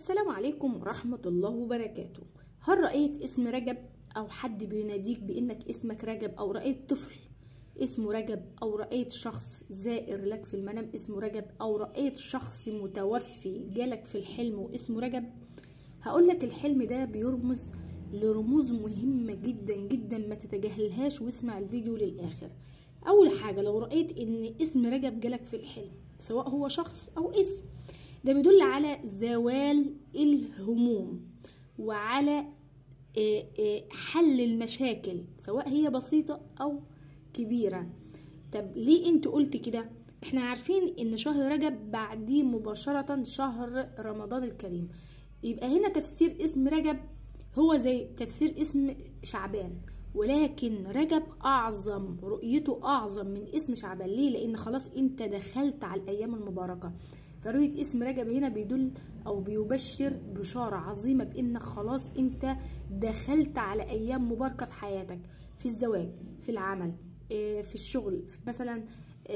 السلام عليكم ورحمة الله وبركاته. هل رأيت اسم رجب أو حد بيناديك بأنك اسمك رجب، أو رأيت طفل اسمه رجب، أو رأيت شخص زائر لك في المنام اسمه رجب، أو رأيت شخص متوفي جالك في الحلم واسمه رجب؟ هقولك الحلم ده بيرمز لرموز مهمة جدا جدا، ما تتجاهلهاش واسمع الفيديو للآخر. أول حاجة، لو رأيت إن اسم رجب جالك في الحلم سواء هو شخص أو اسم، ده بيدل على زوال الهموم وعلى حل المشاكل سواء هي بسيطة أو كبيرة. طب ليه انت قلت كده؟ احنا عارفين ان شهر رجب بعديه مباشرة شهر رمضان الكريم، يبقى هنا تفسير اسم رجب هو زي تفسير اسم شعبان، ولكن رجب أعظم، رؤيته أعظم من اسم شعبان. ليه؟ لأن خلاص انت دخلت على الأيام المباركة. فرؤية اسم رجب هنا بيدل أو بيبشر بشارة عظيمة بأنك خلاص انت دخلت على أيام مباركة في حياتك، في الزواج، في العمل، في الشغل مثلا،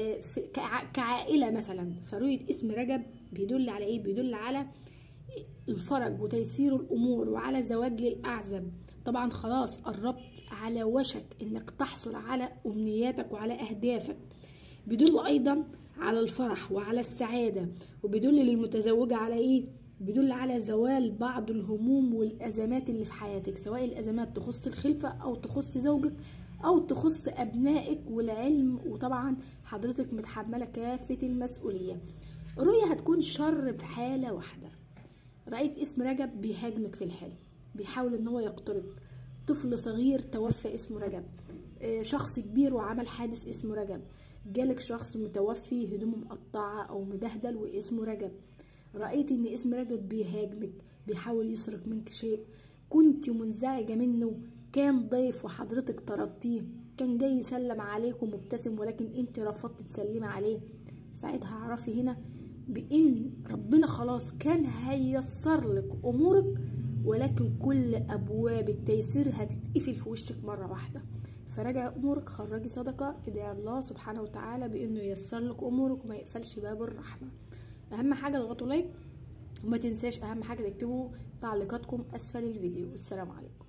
كعائلة مثلا. فرؤية اسم رجب بيدل على ايه؟ بيدل على الفرج وتيسير الأمور وعلى زواج للأعزب. طبعا خلاص قربت على وشك انك تحصل على أمنياتك وعلى أهدافك. بيدل أيضا على الفرح وعلى السعادة، وبيدل للمتزوجة على ايه؟ بيدل على زوال بعض الهموم والأزمات اللي في حياتك، سواء الأزمات تخص الخلفة أو تخص زوجك أو تخص أبنائك والعلم، وطبعا حضرتك متحملة كافة المسؤولية. الرؤية هتكون شر في حالة واحدة. رأيت اسم رجب بيهاجمك في الحلم، بيحاول ان هو يقترب، طفل صغير توفى اسمه رجب، شخص كبير وعمل حادث اسمه رجب، جالك شخص متوفي هدومه مقطعة او مبهدل واسمه رجب. رأيت ان اسم رجب بيهاجمك، بيحاول يسرق منك شيء كنت منزعجة منه، كان ضيف وحضرتك طردتيه، كان جاي يسلم عليك ومبتسم ولكن انت رفضت تسلمي عليه. ساعتها اعرفي هنا بان ربنا خلاص كان هيسر لك امورك، ولكن كل ابواب التيسير هتتقفل في وشك مره واحده. فراجع امورك، خرجي صدقه، ادعي الله سبحانه وتعالى بانه ييسر لك امورك وما يقفلش باب الرحمه. اهم حاجه اضغطوا لايك، وما تنساش اهم حاجه تكتبوا تعليقاتكم اسفل الفيديو. والسلام عليكم.